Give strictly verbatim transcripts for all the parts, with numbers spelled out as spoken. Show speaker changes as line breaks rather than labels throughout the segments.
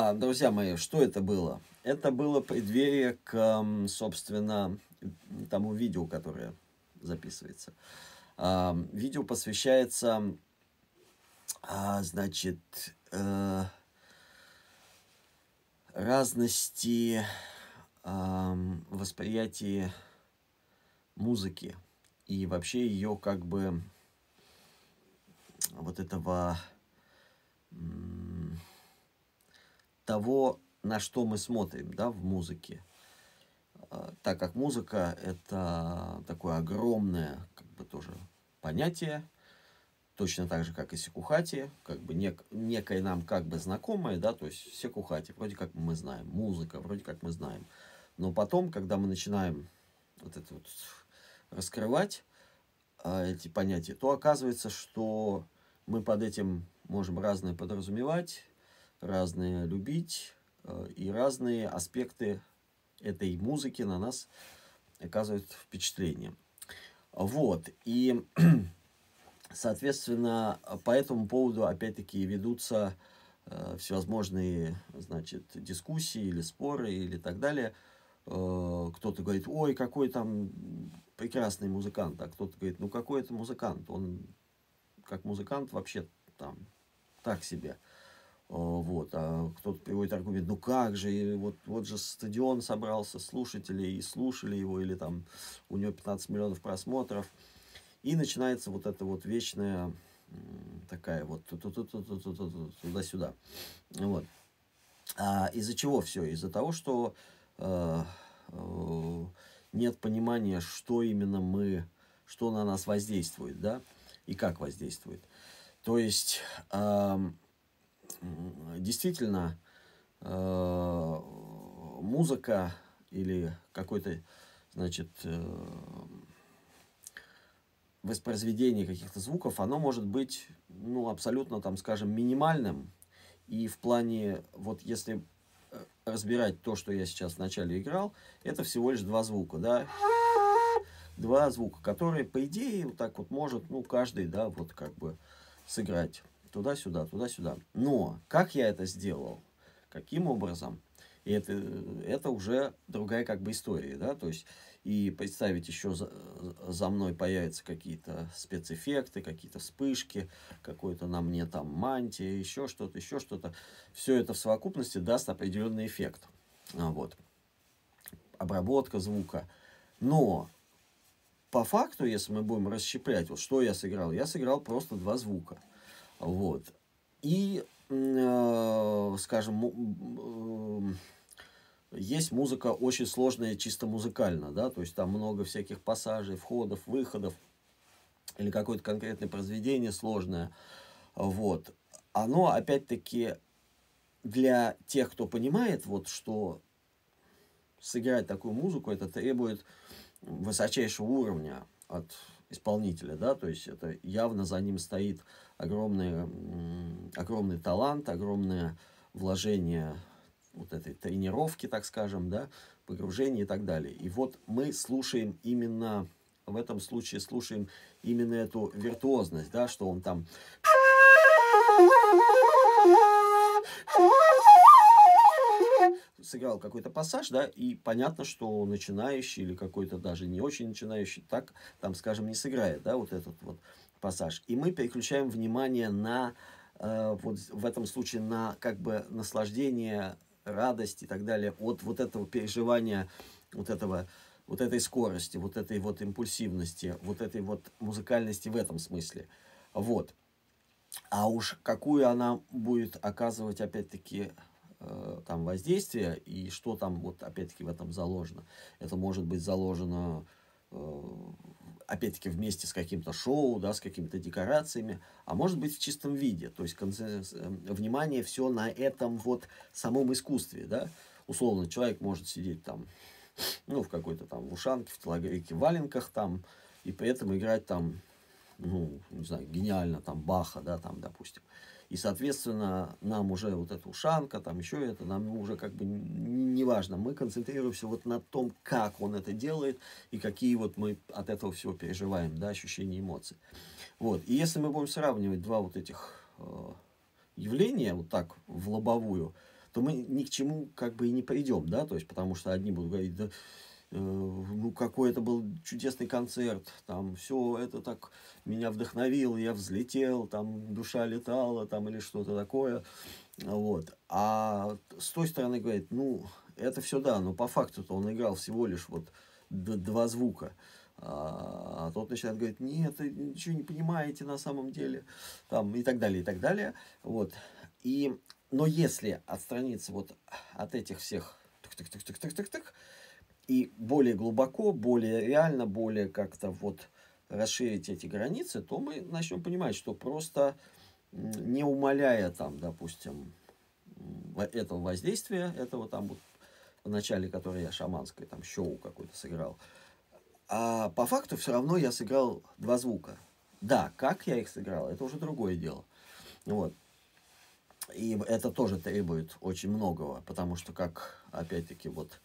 Да, друзья мои, что это было? Это было преддверие к, м, собственно, тому видео, которое записывается. А, видео посвящается, а, значит, э, разности ам, восприятия музыки и вообще ее как бы вот этого м, того, на что мы смотрим, да, в музыке. А, Так как музыка это такое огромное, как бы тоже понятие, точно так же, как и секухати, как бы нек, некое нам как бы знакомое, да, то есть секухати, вроде как мы знаем, музыка, вроде как мы знаем. Но потом, когда мы начинаем вот это вот раскрывать а, эти понятия, то оказывается, что мы под этим можем разное подразумевать, разные любить, э, и разные аспекты этой музыки на нас оказывают впечатление. Вот, и, соответственно, по этому поводу, опять-таки, ведутся э, всевозможные, значит, дискуссии или споры или так далее. Э, кто-то говорит, ой, какой там прекрасный музыкант, а кто-то говорит, ну какой это музыкант, он как музыкант вообще там так себе. Э, Вот, а кто-то приводит аргумент, ну как же, и вот, вот же стадион собрался слушателей и слушали его, или там у него пятнадцать миллионов просмотров. И начинается вот эта вот вечная м, такая вот туда-сюда. Вот. А из-за чего все? Из-за того, что э, э, нет понимания, что именно мы, что на нас воздействует, да, и как воздействует. То есть, ам, м, действительно, э, музыка или какой-то, значит, э, воспроизведение каких-то звуков, оно может быть, ну, абсолютно, там, скажем, минимальным. И в плане, вот если э, разбирать то, что я сейчас вначале играл, это всего лишь два звука, да, два звука, которые, по идее, вот так вот может, ну, каждый, да, вот как бы сыграть туда-сюда, туда-сюда. Но как я это сделал, каким образом, и это, это уже другая как бы история, да, то есть и представить еще за, за мной появятся какие-то спецэффекты, какие-то вспышки, какой-то на мне там мантия, еще что-то, еще что-то. Все это в совокупности даст определенный эффект. А, вот. Обработка звука. Но по факту, если мы будем расщеплять, вот что я сыграл, я сыграл просто два звука. Вот. И, э, скажем, есть музыка очень сложная, чисто музыкально, да, то есть там много всяких пассажей, входов, выходов, или какое-то конкретное произведение сложное, вот. Оно, опять-таки, для тех, кто понимает, вот, что сыграть такую музыку, это требует высочайшего уровня от исполнителя, да, то есть это явно за ним стоит огромный, огромный талант, огромное вложение вот этой тренировки, так скажем, да, погружения и так далее. И вот мы слушаем именно, в этом случае слушаем именно эту виртуозность, да, что он там сыграл какой-то пассаж, да, и понятно, что начинающий или какой-то даже не очень начинающий так, там, скажем, не сыграет, да, вот этот вот пассаж. И мы переключаем внимание на, э, вот в этом случае, на как бы наслаждение, радость и так далее от вот этого переживания, вот этого, вот этой скорости, вот этой вот импульсивности, вот этой вот музыкальности в этом смысле. Вот. А уж какую она будет оказывать, опять-таки, э, там воздействие, и что там, вот опять-таки, в этом заложено. Это может быть заложено, э, опять-таки, вместе с каким-то шоу, да, с какими-то декорациями, а может быть в чистом виде. То есть конце- э, внимание все на этом вот самом искусстве, да. Условно, человек может сидеть там, ну, в какой-то там ушанке, в телогрейке, в валенках там, и при этом играть там, ну, не знаю, гениально, там, Баха, да, там, допустим. И, соответственно, нам уже вот эта ушанка, там, еще это, нам уже как бы не важно. Мы концентрируемся вот на том, как он это делает, и какие вот мы от этого всего переживаем, да, ощущения, эмоции. Вот. И если мы будем сравнивать два вот этих э, явления вот так в лобовую, то мы ни к чему как бы и не придем, да, то есть, потому что одни будут говорить, да, э, ну, какой это был чудесный концерт, там, все это так меня вдохновило, я взлетел, там, душа летала, там, или что-то такое, вот. А с той стороны говорит, ну, это все да, но по факту-то он играл всего лишь вот д- два звука. А, а тот начинает говорить, нет, вы ничего не понимаете на самом деле, там, и так далее, и так далее. Вот. И, но если отстраниться вот от этих всех тык-тык-тык-тык-тык-тык, и более глубоко, более реально, более как-то вот расширить эти границы, то мы начнем понимать, что просто не умаляя там, допустим, этого воздействия, этого там вот в начале, которое я шаманское, там шоу какое-то сыграл, а по факту все равно я сыграл два звука. Да, как я их сыграл, это уже другое дело. Вот. И это тоже требует очень многого, потому что, как, опять-таки, вот,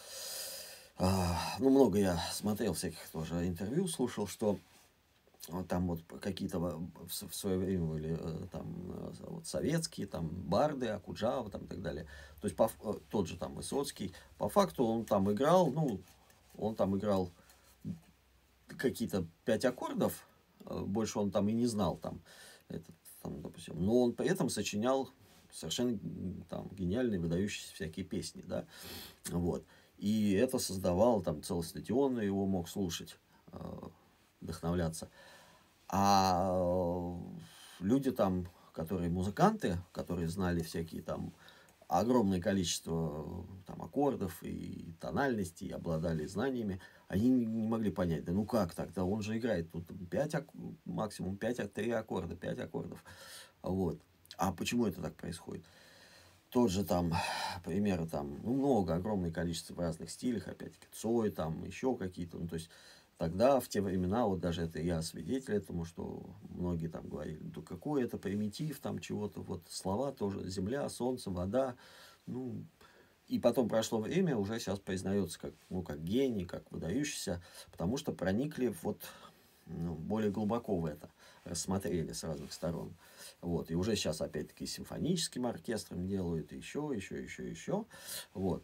а, ну, много я смотрел всяких тоже интервью, слушал, что вот там вот какие-то в, в свое время были э, там э, вот советские, там барды, Акуджава, там и так далее. То есть по, э, тот же там Высоцкий, по факту он там играл, ну, он там играл какие-то пять аккордов, э, больше он там и не знал там, этот, там, допустим, но он при этом сочинял совершенно там гениальные, выдающиеся всякие песни, да, вот. И это создавало там целый стадион, его мог слушать, э, вдохновляться. А люди там, которые музыканты, которые знали всякие там огромное количество там аккордов и тональностей, и обладали знаниями, они не могли понять, да ну как так, да он же играет тут пять, максимум пять, три аккорда, пять аккордов. Вот. А почему это так происходит? Тот же там, примеры там, ну, много, огромное количество в разных стилях, опять-таки, Цой, там, еще какие-то, ну, то есть, тогда, в те времена, вот даже это я свидетель этому, что многие там говорили, да какой это примитив, там, чего-то, вот, слова тоже, земля, солнце, вода, ну, и потом прошло время, уже сейчас признается как, ну, как гений, как выдающийся, потому что проникли вот, ну, более глубоко в это, рассмотрели с разных сторон. Вот. И уже сейчас, опять-таки, симфоническим оркестром делают, еще, еще, еще, еще. Вот.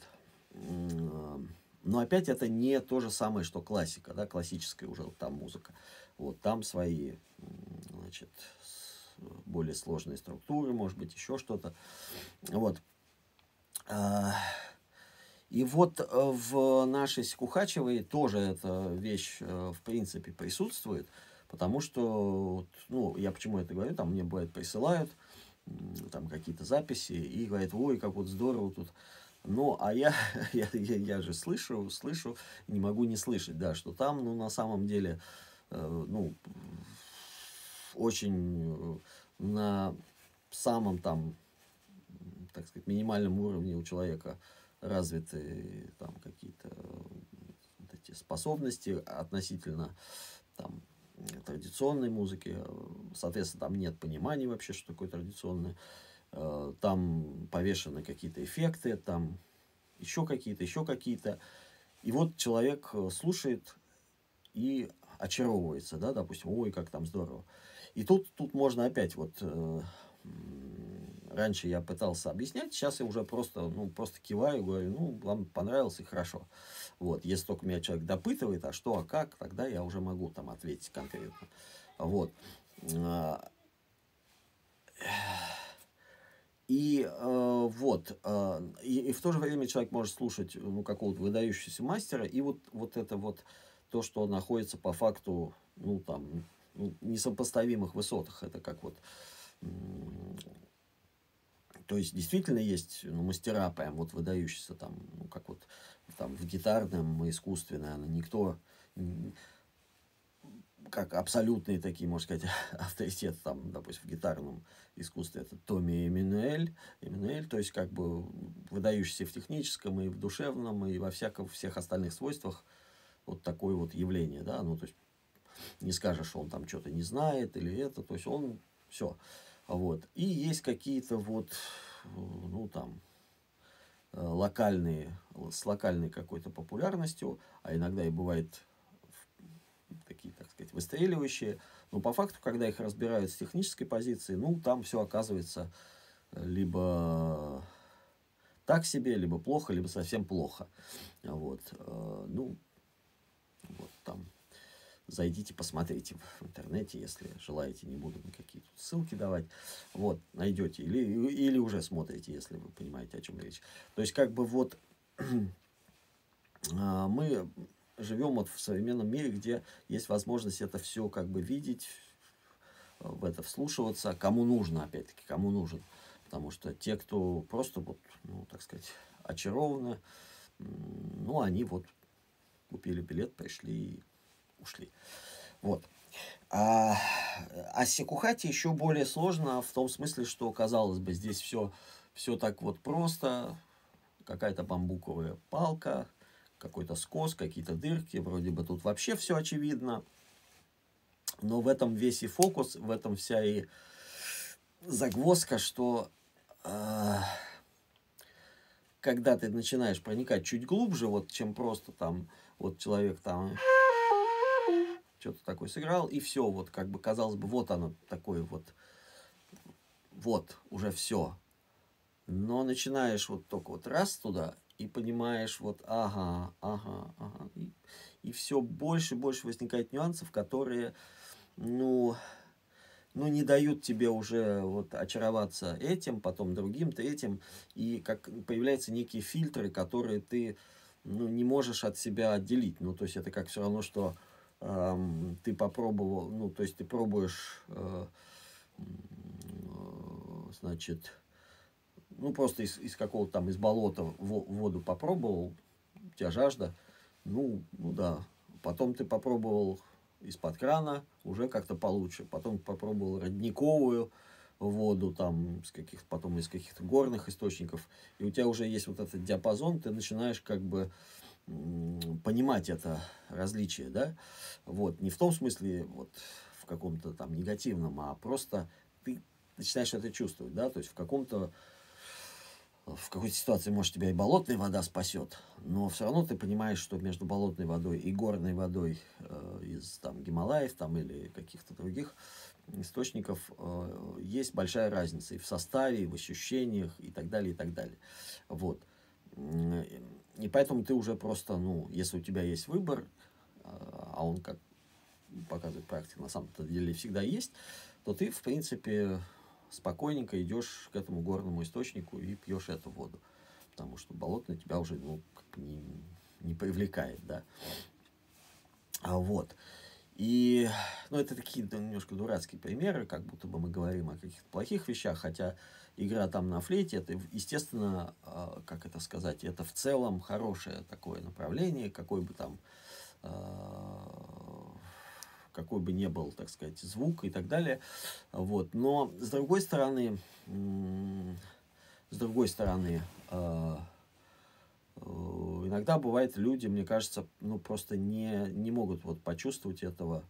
Но опять это не то же самое, что классика, да, классическая уже вот там музыка. Вот там свои, значит, более сложные структуры, может быть, еще что-то. Вот. И вот в нашей Сикухачевой тоже эта вещь, в принципе, присутствует. Потому что, ну, я почему это говорю, там мне бывает присылают там какие-то записи и говорят, ой, как вот здорово тут. Ну, а я, я, я, я же слышу, слышу, не могу не слышать, да, что там, ну, на самом деле, э, ну, очень на самом там, так сказать, минимальном уровне у человека развиты там какие-то вот эти способности относительно там традиционной музыки, соответственно, там нет понимания вообще, что такое традиционное, там повешены какие-то эффекты, там еще какие-то, еще какие-то, и вот человек слушает и очаровывается, да, допустим, ой, как там здорово. И тут, тут можно опять вот, э, раньше я пытался объяснять, сейчас я уже просто, ну, просто киваю, говорю, ну, вам понравилось и хорошо. Вот, если только меня человек допытывает, а что, а как, тогда я уже могу там ответить конкретно. Вот. И э, вот, э, и, и в то же время человек может слушать, ну, какого-то выдающегося мастера, и вот, вот это вот то, что находится по факту, ну, там, ну, несопоставимых высотах, это как вот, то есть действительно есть, ну, мастера прям вот выдающиеся там, ну, как вот там в гитарном искусстве, наверное, никто, как абсолютные такие, можно сказать, авторитеты, там, допустим, в гитарном искусстве, это Томми Эммануэль, Эммануэль, то есть, как бы, выдающийся в техническом и в душевном, и во всяком, всех остальных свойствах, вот такое вот явление, да, ну, то есть, не скажешь, что он там что-то не знает или это, то есть, он все, вот, и есть какие-то вот, ну, там, локальные, с локальной какой-то популярностью, а иногда и бывает такие, так сказать, выстреливающие. Но по факту, когда их разбирают с технической позиции, ну, там все оказывается либо так себе, либо плохо, либо совсем плохо. Вот, э, ну, вот там зайдите, посмотрите в интернете, если желаете, не буду никакие тут ссылки давать. Вот, найдете, или, или уже смотрите, если вы понимаете, о чем речь. То есть, как бы вот мы живем вот в современном мире, где есть возможность это все как бы видеть, в это вслушиваться, кому нужно, опять-таки, кому нужен. Потому что те, кто просто, вот, ну, так сказать, очарованы, ну, они вот купили билет, пришли и ушли. Вот. А, а с Сикухати еще более сложно в том смысле, что, казалось бы, здесь все, все так вот просто, какая-то бамбуковая палка, какой-то скос, какие-то дырки, вроде бы тут вообще все очевидно. Но в этом весь и фокус, в этом вся и загвоздка, что э, когда ты начинаешь проникать чуть глубже, вот, чем просто там, вот человек там что-то такое сыграл, и все, вот как бы казалось бы, вот оно такое вот, вот, уже все. Но начинаешь вот только вот раз туда, и понимаешь, вот, ага, ага, ага, и, и все больше и больше возникает нюансов, которые, ну, ну, не дают тебе уже вот очароваться этим, потом другим, третьим, и как появляются некие фильтры, которые ты, ну, не можешь от себя отделить. Ну, то есть это как все равно, что эм, ты попробовал, ну, то есть ты пробуешь, э, э, значит, ну, просто из, из какого-то там, из болота воду попробовал, у тебя жажда, ну, ну да, потом ты попробовал из-под крана, уже как-то получше, потом попробовал родниковую воду, там, с каких потом из каких-то горных источников, и у тебя уже есть вот этот диапазон, ты начинаешь как бы понимать это различие, да, вот, не в том смысле, вот, в каком-то там негативном, а просто ты начинаешь это чувствовать, да, то есть в каком-то в какой-то ситуации, может, тебя и болотная вода спасет, но все равно ты понимаешь, что между болотной водой и горной водой э, из там, Гималаев там, или каких-то других источников э, есть большая разница и в составе, и в ощущениях, и так далее, и так далее. Вот. И поэтому ты уже просто, ну, если у тебя есть выбор, э, а он, как показывает практика, на самом деле всегда есть, то ты, в принципе, спокойненько идешь к этому горному источнику и пьешь эту воду. Потому что болотная тебя уже, ну, как не, не привлекает, да. А вот. И, ну, это такие, ну, немножко дурацкие примеры, как будто бы мы говорим о каких-то плохих вещах, хотя игра там на флейте, это, естественно, как это сказать, это в целом хорошее такое направление, какой бы там какой бы ни был, так сказать, звук и так далее. Вот. Но с другой стороны, с другой стороны, иногда бывает, люди, мне кажется, ну, просто не, не могут вот почувствовать этого,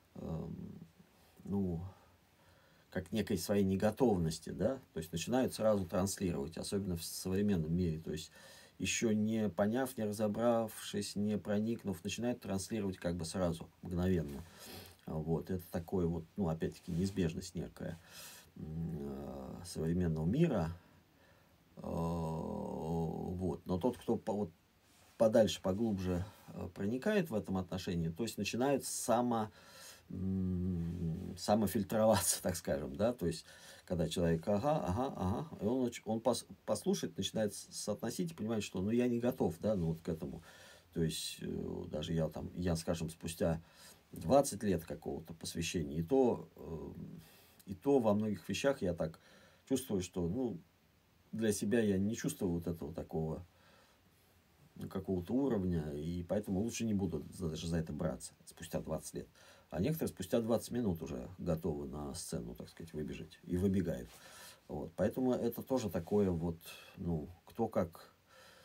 ну, как некой своей неготовности, да, то есть начинают сразу транслировать, особенно в современном мире, то есть еще не поняв, не разобравшись, не проникнув, начинают транслировать как бы сразу, мгновенно. Вот, это такое вот, ну, опять-таки, неизбежность некая э, современного мира. Э, вот, но тот, кто по, вот, подальше, поглубже э, проникает в этом отношении, то есть начинает само, м, самофильтроваться, так скажем, да, то есть когда человек, ага, ага, ага, и он, он пос, послушает, начинает соотносить и понимает, что, ну, я не готов, да, ну, вот к этому. То есть э, даже я там, я, скажем, спустя двадцать лет какого-то посвящения, и то, э, и то во многих вещах я так чувствую, что, ну, для себя я не чувствую вот этого такого, ну, какого-то уровня, и поэтому лучше не буду даже за это браться спустя двадцать лет. А некоторые спустя двадцать минут уже готовы на сцену, так сказать, выбежать, и выбегают. Вот. Поэтому это тоже такое вот, ну, кто как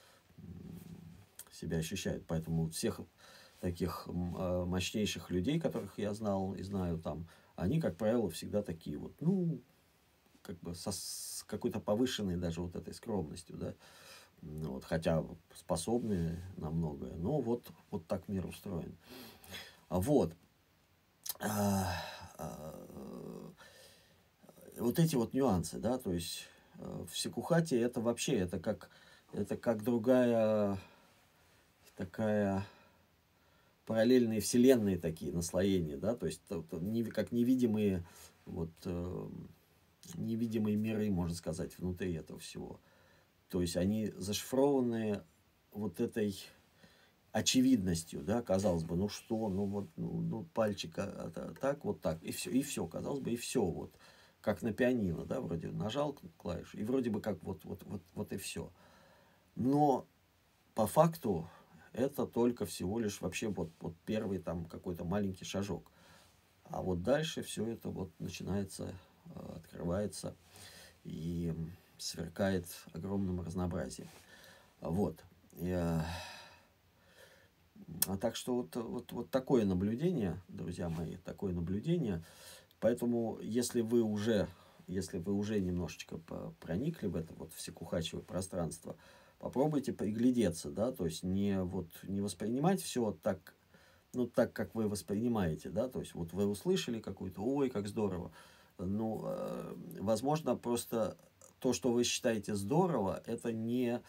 себя ощущает. Поэтому всех таких э, мощнейших людей, которых я знал и знаю там, они, как правило, всегда такие вот, ну, как бы со, с какой-то повышенной даже вот этой скромностью, да, вот, хотя способны на многое, но вот, вот так мир устроен. Вот. А, а, вот эти вот нюансы, да, то есть в сикухате это вообще, это как, это как другая такая параллельные вселенные такие наслоения, да, то есть то, то, не, как невидимые вот э, невидимые миры, можно сказать, внутри этого всего. То есть они зашифрованы вот этой очевидностью, да, казалось бы, ну что, ну вот, ну, ну пальчик а, а, так, вот так, и все, и все, казалось бы, и все, вот, как на пианино, да, вроде нажал клавишу, и вроде бы как вот, вот, вот, вот и все. Но по факту это только всего лишь вообще вот, вот первый там какой-то маленький шажок. А вот дальше все это вот начинается, открывается и сверкает огромным разнообразием. Вот. Я... А так что вот, вот, вот такое наблюдение, друзья мои, такое наблюдение. Поэтому, если вы уже, если вы уже немножечко проникли в это вот всекухачевое пространство, попробуйте приглядеться, да, то есть не, вот, не воспринимать все так, ну, так, как вы воспринимаете, да, то есть вот вы услышали какую-то, ой, как здорово. Ну, э, возможно, просто то, что вы считаете здорово, это не,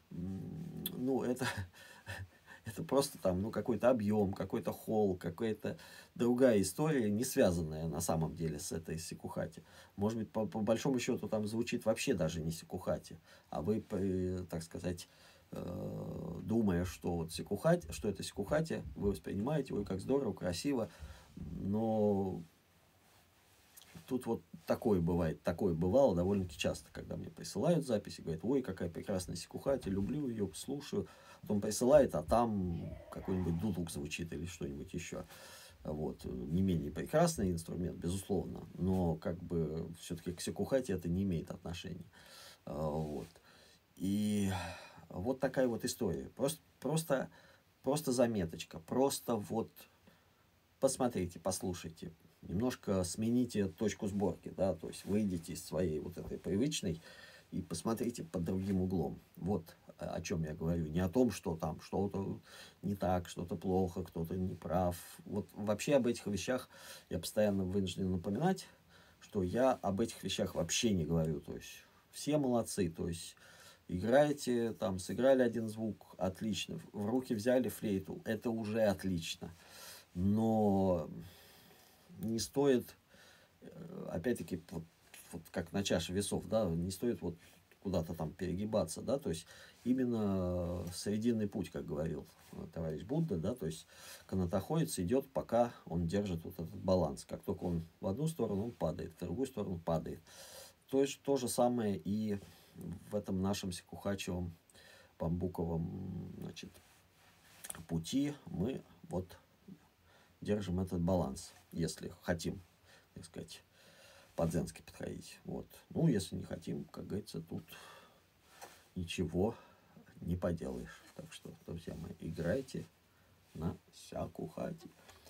ну, это... Это просто там, ну, какой-то объем, какой-то холл, какая-то другая история, не связанная на самом деле с этой сикухати. Может быть, по, по большому счету там звучит вообще даже не сикухати, а вы, при, так сказать, э, думая, что вот сикухати, что это сикухати, вы воспринимаете, ой, как здорово, красиво, но тут вот такое бывает, такое бывало довольно-таки часто, когда мне присылают записи, говорят, ой, какая прекрасная сикухати, люблю ее, слушаю. Потом присылает, а там какой-нибудь дудук звучит или что-нибудь еще. Вот. Не менее прекрасный инструмент, безусловно, но как бы все-таки к сикухате это не имеет отношения. Вот. И вот такая вот история. Просто, просто, просто заметочка, просто вот посмотрите, послушайте, немножко смените точку сборки, да, то есть выйдите из своей вот этой привычной и посмотрите под другим углом. Вот о чем я говорю. Не о том, что там что-то не так, что-то плохо, кто-то не прав. Вот вообще об этих вещах я постоянно вынужден напоминать, что я об этих вещах вообще не говорю. То есть все молодцы, то есть играете, там, сыграли один звук, отлично, в руки взяли флейту, это уже отлично. Но не стоит, опять-таки, вот, вот как на чаше весов, да, не стоит вот куда-то там перегибаться, да, то есть именно срединный путь, как говорил товарищ Будда, да, то есть канатоходец идет, пока он держит вот этот баланс. Как только он в одну сторону, он падает, в другую сторону падает. То есть то же самое и в этом нашем сикухачевом бамбуковом, значит, пути мы вот держим этот баланс, если хотим, так сказать, по-дзенски подходить. Вот. Ну, если не хотим, как говорится, тут ничего не поделаешь. Так что, друзья мои, играйте на сякухати.